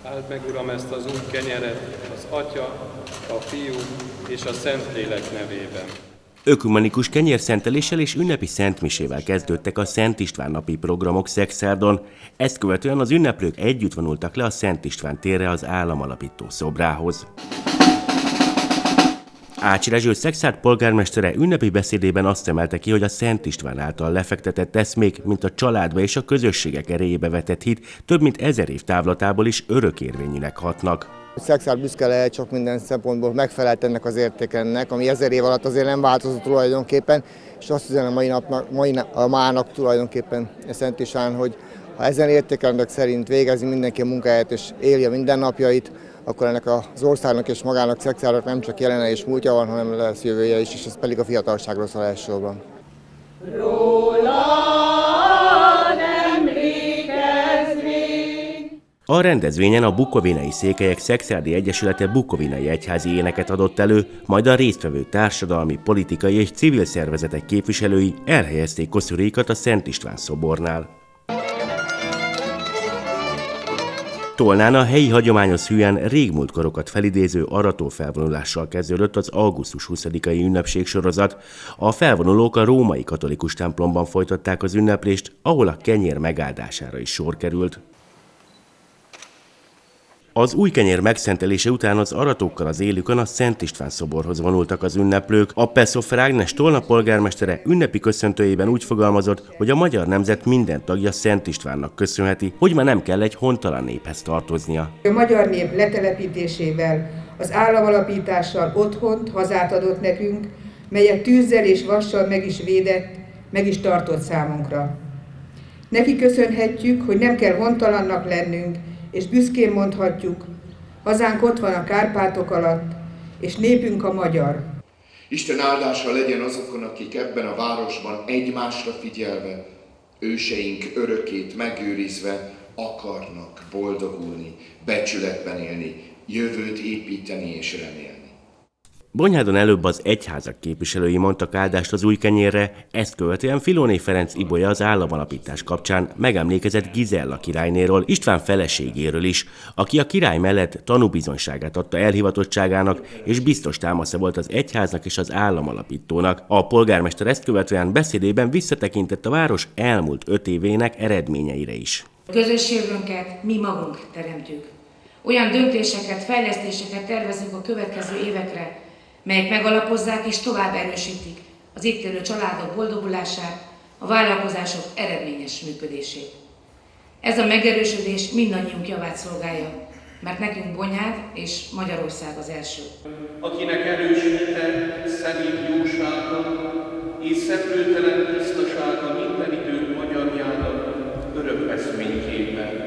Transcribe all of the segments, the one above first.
Áld meg, Uram, ezt az új kenyeret az Atya, a Fiú és a Szentlélek nevében. Ökumenikus kenyérszenteléssel és ünnepi szentmisével kezdődtek a Szent István napi programok Szekszárdon. Ezt követően az ünneplők együtt vonultak le a Szent István térre az államalapító szobrához. Ács Rezső Szekszárd polgármestere ünnepi beszédében azt emelte ki, hogy a Szent István által lefektetett eszmék, mint a családba és a közösségek erejébe vetett hit, több mint 1000 év távlatából is örökérvényűnek hatnak. Szekszárd büszke lehet csak minden szempontból, megfelelt ennek az értékennek, ami 1000 év alatt azért nem változott tulajdonképpen, és azt üzenem a mának tulajdonképpen a Szent István, hogy ha ezen értékrendek szerint végezi mindenki a munkáját és éli a mindennapjait, akkor ennek az országnak és magának Szekszárdnak nem csak jelene és múltja van, hanem lesz jövője is, és ez pedig a fiatalságról szól elsősorban. A rendezvényen a Bukovinai Székelyek Szekszárdi Egyesülete bukovinai egyházi éneket adott elő, majd a résztvevő társadalmi, politikai és civil szervezetek képviselői elhelyezték koszorúikat a Szent István szobornál. Tolnán a helyi hagyományos hűen régmúlt korokat felidéző aratófelvonulással kezdődött az augusztus 20-ai ünnepségsorozat. A felvonulók a római katolikus templomban folytatták az ünneplést, ahol a kenyér megáldására is sor került. Az új kenyér megszentelése után az aratókkal az élükön a Szent István szoborhoz vonultak az ünneplők. A Peszofer Ágnes Tolna polgármestere ünnepi köszöntőjében úgy fogalmazott, hogy a magyar nemzet minden tagja Szent Istvánnak köszönheti, hogy már nem kell egy hontalan néphez tartoznia. A magyar nép letelepítésével, az államalapítással otthont, hazát adott nekünk, melyet tűzzel és vassal meg is védett, meg is tartott számunkra. Neki köszönhetjük, hogy nem kell hontalannak lennünk, és büszkén mondhatjuk, hazánk ott van a Kárpátok alatt, és népünk a magyar. Isten áldása legyen azokon, akik ebben a városban egymásra figyelve, őseink örökét megőrizve akarnak boldogulni, becsületben élni, jövőt építeni és remélni. Bonyhádon előbb az egyházak képviselői mondtak áldást az új kenyérre, ezt követően Filóné Ferenc Ibolya az államalapítás kapcsán megemlékezett Gizella királynéról, István feleségéről is, aki a király mellett tanúbizonyságát adta elhivatottságának, és biztos támasza volt az egyháznak és az államalapítónak. A polgármester ezt követően beszédében visszatekintett a város elmúlt 5 évének eredményeire is. A közösségünket mi magunk teremtjük. Olyan döntéseket, fejlesztéseket tervezünk a következő évekre, melyek megalapozzák és tovább erősítik az itt élő családok boldogulását, a vállalkozások eredményes működését. Ez a megerősödés mindannyiunk javát szolgálja, mert nekünk Bonyhád és Magyarország az első. Akinek erős hite, szemét jósága és szeplőtelen tisztasága minden idők magyarjának örök eszményképpen.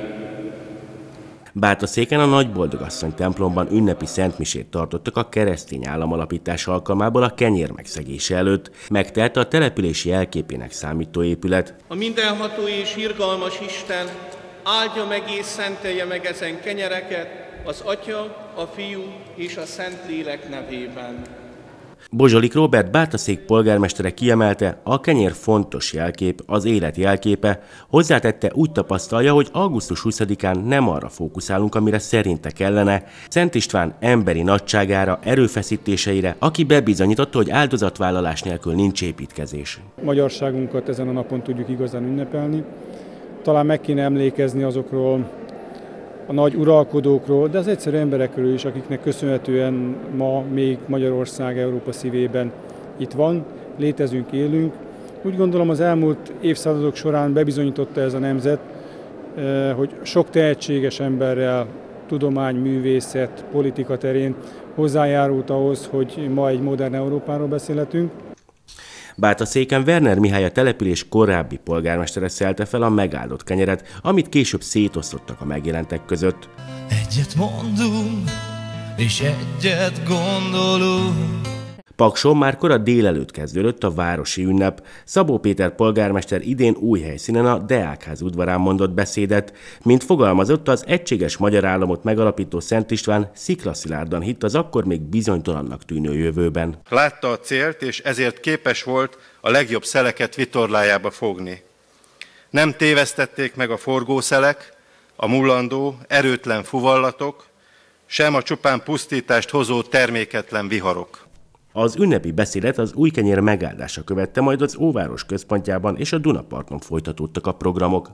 Bátaszéken a Nagyboldogasszony templomban ünnepi szentmisét tartottak a keresztény államalapítás alkalmából a kenyér megszegése előtt. Megtelt a települési jelképének számító épület. A mindenható és irgalmas Isten áldja meg és szentelje meg ezen kenyereket az Atya, a Fiú és a Szentlélek nevében. Bozsolik Róbert Bátaszék polgármestere kiemelte, a kenyér fontos jelkép, az élet jelképe, hozzátette, úgy tapasztalja, hogy augusztus 20-án nem arra fókuszálunk, amire szerinte kellene. Szent István emberi nagyságára, erőfeszítéseire, aki bebizonyította, hogy áldozatvállalás nélkül nincs építkezés. Magyarságunkat ezen a napon tudjuk igazán ünnepelni. Talán meg kéne emlékezni azokról a nagy uralkodókról, de az egyszerű emberekről is, akiknek köszönhetően ma még Magyarország Európa szívében itt van, létezünk, élünk. Úgy gondolom, az elmúlt évszázadok során bebizonyította ez a nemzet, hogy sok tehetséges emberrel, tudomány, művészet, politika terén hozzájárult ahhoz, hogy ma egy modern Európáról beszélhetünk. Bátaszéken Werner Mihály a település korábbi polgármestere szelte fel a megáldott kenyeret, amit később szétosztottak a megjelentek között. Egyet mondunk, és egyet gondolunk. Pakson már kora délelőtt kezdődött a városi ünnep. Szabó Péter polgármester idén új helyszínen a Deákház udvarán mondott beszédet. Mint fogalmazott, az egységes magyar államot megalapító Szent István sziklaszilárdan hitt az akkor még bizonytalannak tűnő jövőben. Látta a célt, és ezért képes volt a legjobb szeleket vitorlájába fogni. Nem tévesztették meg a forgószelek, a mullandó, erőtlen fuvallatok, sem a csupán pusztítást hozó terméketlen viharok. Az ünnepi beszédet az Újkenyér megáldása követte, majd az óváros központjában és a Dunaparton folytatódtak a programok.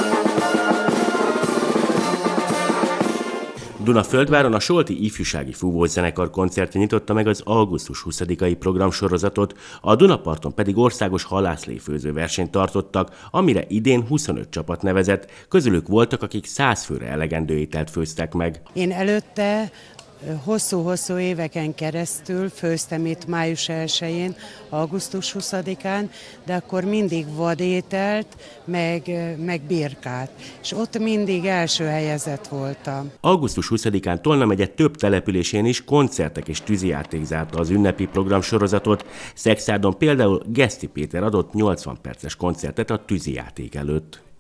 Dunaföldváron a Solti Ifjúsági Fúvózenekar koncertje nyitotta meg az augusztus 20-ai programsorozatot, a Dunaparton pedig országos halászléfőző versenyt tartottak, amire idén 25 csapat nevezett, közülük voltak, akik 100 főre elegendő ételt főztek meg. Én előtte hosszú-hosszú éveken keresztül főztem itt május 1-én, augusztus 20-án, de akkor mindig vadételt, meg birkát, és ott mindig első helyezett voltam. Augusztus 20-án Tolna megye több településén is koncertek és tűzijáték zárta az ünnepi programsorozatot. Szexárdon például Geszti Péter adott 80 perces koncertet a tűzijáték előtt.